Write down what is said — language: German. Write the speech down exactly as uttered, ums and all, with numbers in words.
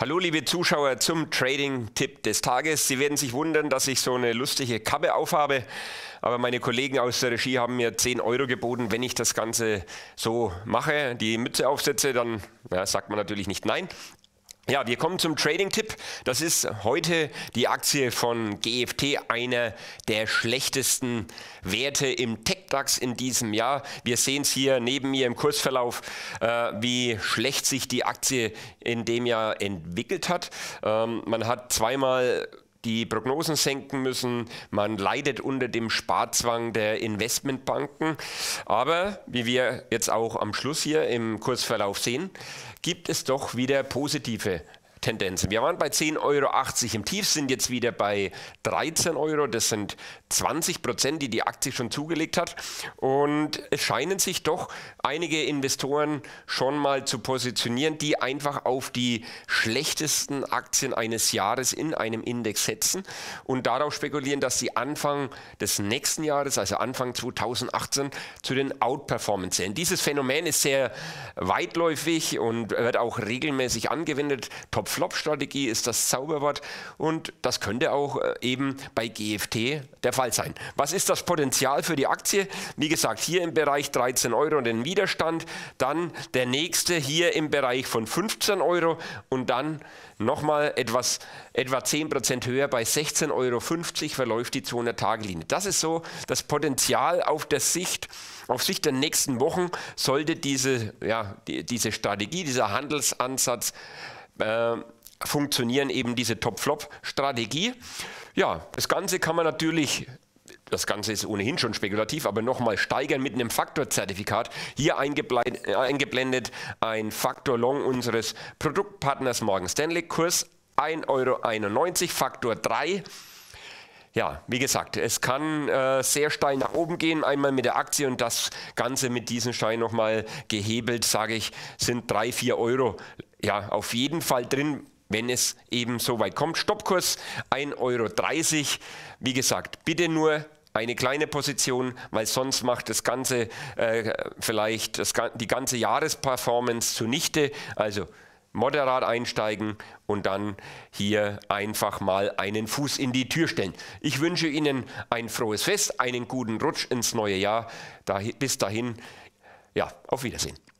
Hallo liebe Zuschauer zum Trading-Tipp des Tages. Sie werden sich wundern, dass ich so eine lustige Kappe aufhabe, aber meine Kollegen aus der Regie haben mir zehn Euro geboten, wenn ich das Ganze so mache, die Mütze aufsetze, dann ja, sagt man natürlich nicht nein. Ja, wir kommen zum Trading-Tipp. Das ist heute die Aktie von G F T, einer der schlechtesten Werte im Tech-DAX in diesem Jahr. Wir sehen es hier neben mir im Kursverlauf, äh, wie schlecht sich die Aktie in dem Jahr entwickelt hat. Ähm, man hat zweimal die Prognosen senken müssen, man leidet unter dem Sparzwang der Investmentbanken, aber wie wir jetzt auch am Schluss hier im Kursverlauf sehen, gibt es doch wieder positive Tendenzen. Wir waren bei zehn Euro achtzig im Tief, sind jetzt wieder bei dreizehn Euro. Das sind zwanzig Prozent, die die Aktie schon zugelegt hat. Und es scheinen sich doch einige Investoren schon mal zu positionieren, die einfach auf die schlechtesten Aktien eines Jahres in einem Index setzen und darauf spekulieren, dass sie Anfang des nächsten Jahres, also Anfang zweitausendachtzehn, zu den Outperformance zählen. Dieses Phänomen ist sehr weitläufig und wird auch regelmäßig angewendet. Top-Flop-Strategie ist das Zauberwort und das könnte auch eben bei G F T der Fall sein. Was ist das Potenzial für die Aktie? Wie gesagt, hier im Bereich dreizehn Euro und den Widerstand, dann der nächste hier im Bereich von fünfzehn Euro und dann nochmal etwas, etwa zehn Prozent höher bei sechzehn Euro fünfzig verläuft die zweihundert-Tage-Linie. Das ist so das Potenzial auf der Sicht, auf Sicht der nächsten Wochen sollte diese, ja, die, diese Strategie, dieser Handelsansatz äh, funktionieren, eben diese Top-Flop-Strategie. Ja, das Ganze kann man natürlich, das Ganze ist ohnehin schon spekulativ, aber nochmal steigern mit einem Faktorzertifikat. Hier eingeblendet ein Faktor Long unseres Produktpartners Morgan Stanley, Kurs ein Euro einundneunzig, Faktor drei. Ja, wie gesagt, es kann äh, sehr steil nach oben gehen, einmal mit der Aktie und das Ganze mit diesem Schein nochmal gehebelt, sage ich, sind drei, vier Euro ja auf jeden Fall drin, wenn es eben so weit kommt. Stoppkurs ein Euro dreißig, wie gesagt, bitte nur eine kleine Position, weil sonst macht das Ganze äh, vielleicht das, die ganze Jahresperformance zunichte, also moderat einsteigen und dann hier einfach mal einen Fuß in die Tür stellen. Ich wünsche Ihnen ein frohes Fest, einen guten Rutsch ins neue Jahr. Bis dahin, ja, auf Wiedersehen.